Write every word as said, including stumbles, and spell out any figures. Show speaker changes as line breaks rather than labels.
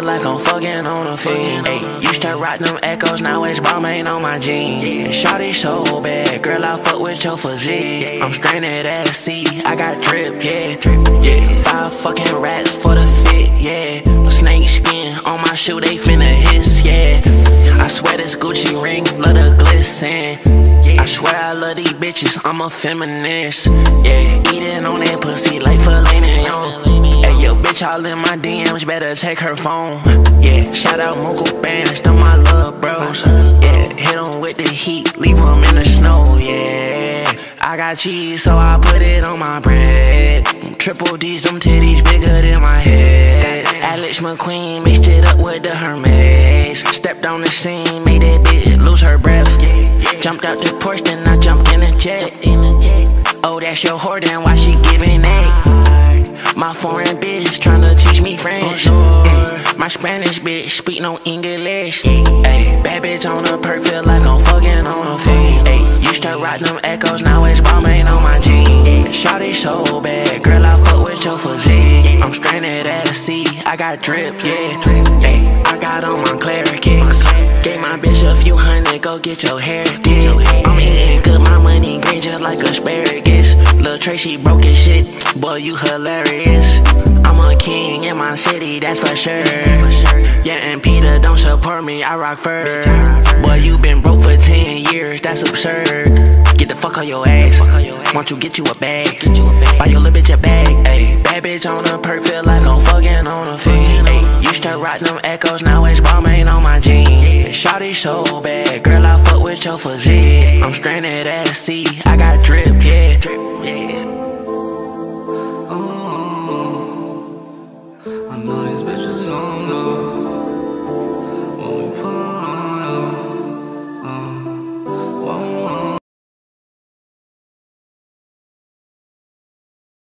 feel like I'm fucking on a fiend. Ayy, used to rock them echoes, now it's Balmain on my jeans. Yeah, shawty so bad, girl, I fuck with your physique. I'm stranded at sea, I got drip, yeah. Yeah, five fucking rats for the fit, yeah. A snake skin on my shoe, they finna hiss, yeah. I swear this Gucci ring, love the glisten. I swear I love these bitches, I'm a feminist. Yeah, eating on that pussy like filet mignon. Hey, yo, bitch all in my D Ms, better take her phone. Yeah, shout out Mogul Bands, them my love bros. Yeah, hit them with the heat, leave them in the snow, yeah. I got cheese, so I put it on my bread. Triple D's, them titties bigger than my head. Alex McQueen mixed it up with the Hermes. Stepped on the scene, made that bitch lose her breath. Jumped out the Porsche, then I jumped in a jet. Oh, that's your whore, then why she giving that? My foreign bitch tryna teach me French. Mm. My Spanish bitch speak no English. Ayy, bad bitch on the perk, feel like I'm fucking on a fiend. Ayy, used to rock them echoes, now it's Balmain on my jeans. Shawty so bad, girl, I fuck with your physique. I'm stranded at sea, I got drip, yeah. Ayy, I got on my Claire kicks. Gave my bitch a few hundred, go get your hair did. I'm eating good, my money green just like asparagus. Lil' Tracy broke his shit, boy, you hilarious. I'm a king in my city, that's for sure. Yeah, and Peter don't support me, I rock fur. Boy, you been broke for ten years, that's absurd. Get the fuck on your ass, want you get you a bag. Buy your little bitch a bag, ayy. Bad bitch on the perk, feel like I'm fucking on a fiend. Ayy, used to rock them echoes, now it's Balmain on my jeans. Shawty so bad, girl, I fuck with your physique. I'm stranded at sea, I got drip, yeah.